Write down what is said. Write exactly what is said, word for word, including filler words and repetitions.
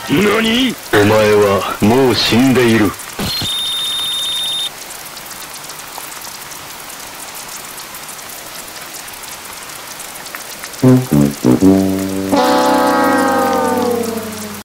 何？ お前はもう死んでいる。うんうんうん